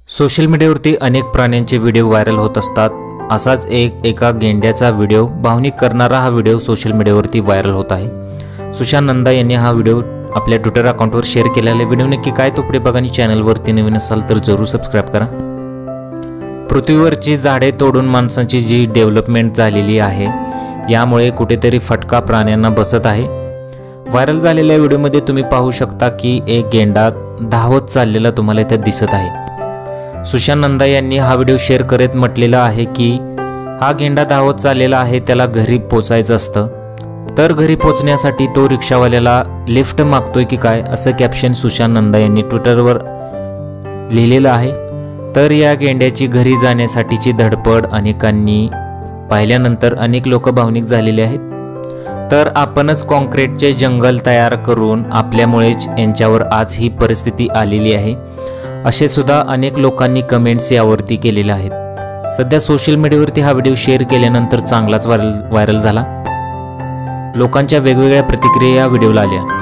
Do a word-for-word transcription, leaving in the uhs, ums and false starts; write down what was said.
Social मीडियावरती अनेक प्राण्यांचे व्हिडिओ व्हायरल होत असतात। असाच एक एका गेंड्याचा व्हिडिओ भावनिक करणारा हा व्हिडिओ सोशल मीडियावरती व्हायरल होत आहे। सुशांत नंदा यांनी हा व्हिडिओ आपल्या ट्विटर अकाउंटवर शेअर केलेला आहे। व्हिडिओ नक्की काय तो पुढे बघा आणि चॅनलवरती नवीन असाल तर जरूर सबस्क्राइब करा। पृथ्वीवरची झाडे तोडून माणसांची जी डेव्हलपमेंट झालेली आहे यामुळे कुठेतरी फटका प्राण्यांना बसत आहे। व्हायरल झालेल्या व्हिडिओमध्ये तुम्ही पाहू शकता की एक गेंडा धावत चाललेला तुम्हाला इथे दिसत आहे। सुशांत नंदा यांनी हा व्हिडिओ शेअर करत म्हटलेला आहे की हा गेंडा धावत चाललेला आहे, त्याला घरी पोचायचं असतं, तर घरी पोचण्यासाठी तो रिक्षावाल्याला लिफ्ट मागतोय की काय असं कॅप्शन सुशांत नंदा यांनी ट्विटरवर लिहिलेलं आहे। तर या गेंड्याची घरी जाण्यासाठीची धडपड अनेकांनी पाहिल्यानंतर अनेक लोक भावनिक झालेले आहेत। तर आपणच कॉन्क्रीटचे जंगल तयार करून आपल्यामुळेच यांच्यावर आज ही परिस्थिती आलेली आहे असे सुद्धा अनेक लोकांनी कमेंट्स यावरती केलेले आहेत। सध्या सोशल मीडियावरती हा व्हिडिओ शेअर केल्यानंतर चांगलाच व्हायरल व्हायरल झाला। लोकांच्या वेगवेगळ्या प्रतिक्रिया या व्हिडिओला आल्या।